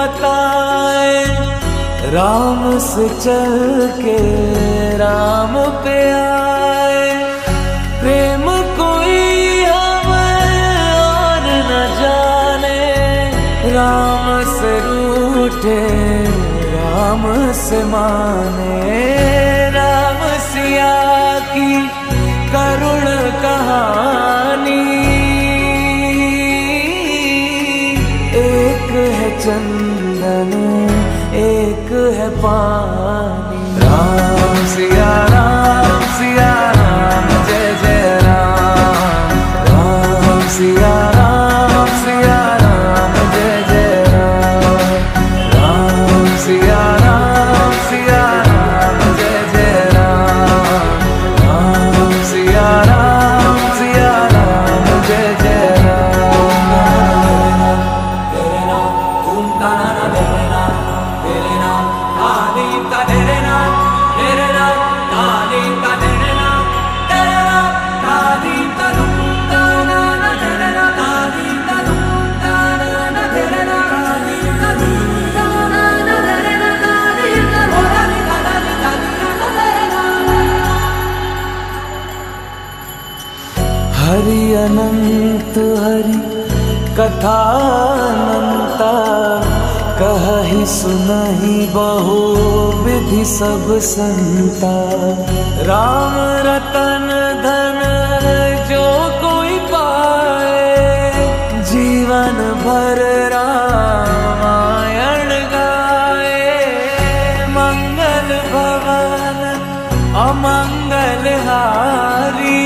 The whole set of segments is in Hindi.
बताए, राम से चल के राम पे आए। प्रेम कोई हमें और न जाने, राम से रूठे राम से माने। राम सिया की करुण कहानी, एक है चंदन एक है पानी। राम सिया राम जय जय राम। राम सिया राम जय जय राम। राम सिया राम जय जय राम। राम सिया राम जय जय राम। तेरे नाम ओम ताना तेरे नाम आदि का तेरे नाम आदि का तेरे नाम आदि का रूम ताना तेरे नाम आदि का रूम ताना तेरे नाम आदि का रूम ताना तेरे नाम आदि का बोलाली ताली तेरे नाम। हरि अनंत हरि कथा अनंता, कहि सुनहि बहु विधि सब संता। राम रतन धन जो कोई पाए, जीवन भर रामायण गाए। मंगल भवन अमंगल हारी,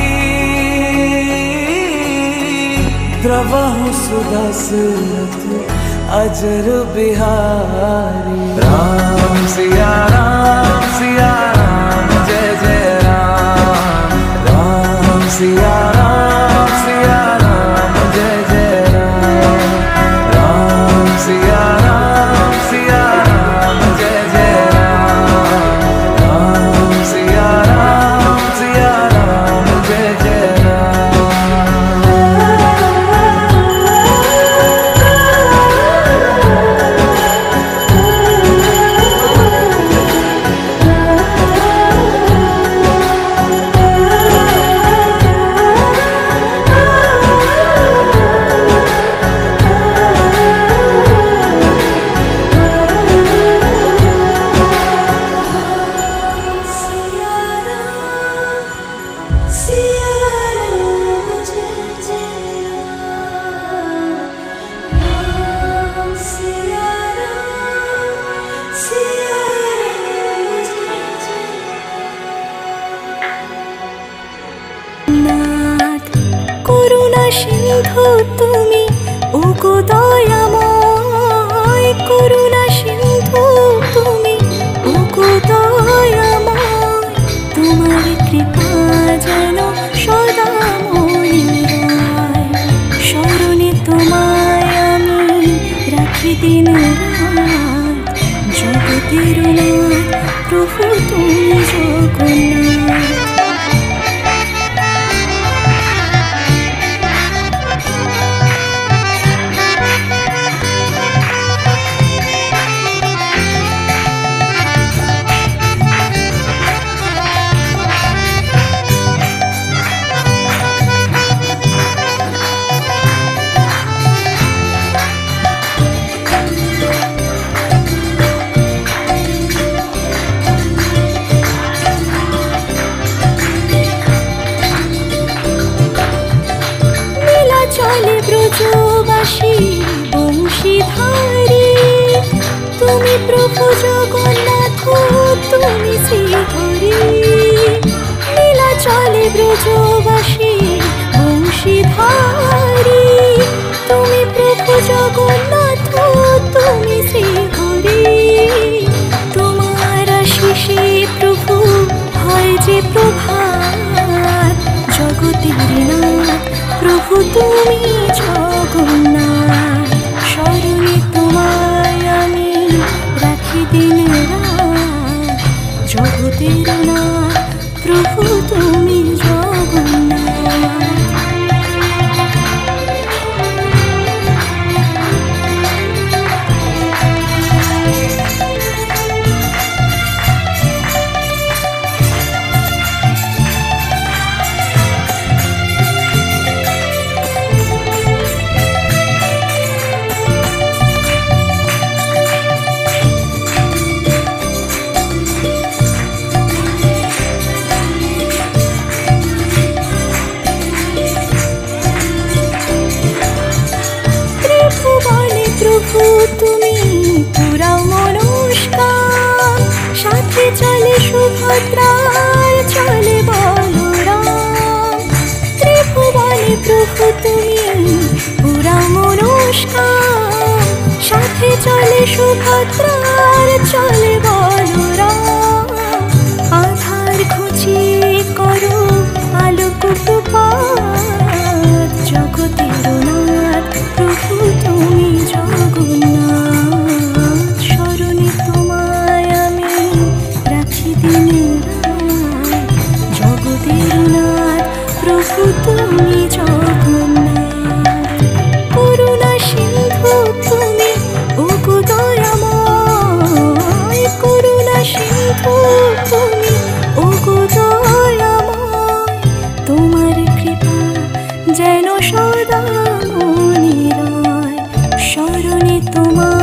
द्रवहु सुदशरथ अजर बिहारी। राम सिया राम जय जय राम। राम सिया राम जय जय राम। राम सिया राम जय जय राम। राम सिया राम जय जय राम। সিন্ধু তুমি ওগো দয়াময়, করুণা সিন্ধু তুমি ওগো দয়াময়। তোমার কৃপা যেন সদা মনে রয়, স্মরণে তোমায় আমি রাখি দিন রাত। জগতের নাথ প্রভু তুমি জগন্নাথ। ব্রজবাসী বংশীধারী তুমি প্রভু জগন্নাথ, তুমি শ্রীহরি। লীলা চলে ব্রজবাসী বংশীধারী তুমি প্রভু জগন্নাথ, তুমি শ্রীহরি। তোমার আশিসে প্রভু হয় যে প্রভাত, জগতের নাথ প্রভু তুমি জগন্নাথ। স্মরণে তোমায় আমি রাখি দিন রাত, জগতের নাথ প্রভু তুমি জগন্নাথ। সুভদ্রার চলে বলরাম, ত্রিভুবনে প্রভু তুমি পুরা মনস্কাম, সাথে চলে সুভদ্রার চলে বলরাম, আধার ঘুচিয়ে করো আলোক প্রপাত, জগতের নাথ প্রভু তুমি জগন্নাথ, শরণে তোমায় আমি রাখি দিন রাত, জগতের নাথ প্রভু তুমি জগন্নাথ, করুণা সিন্ধু তুমি ওগো দয়াময়, করুণা সিন্ধু তুমি ওগো দয়াময়, তোমার কৃপা যেন সদা মনিরায়, শরণে তোমার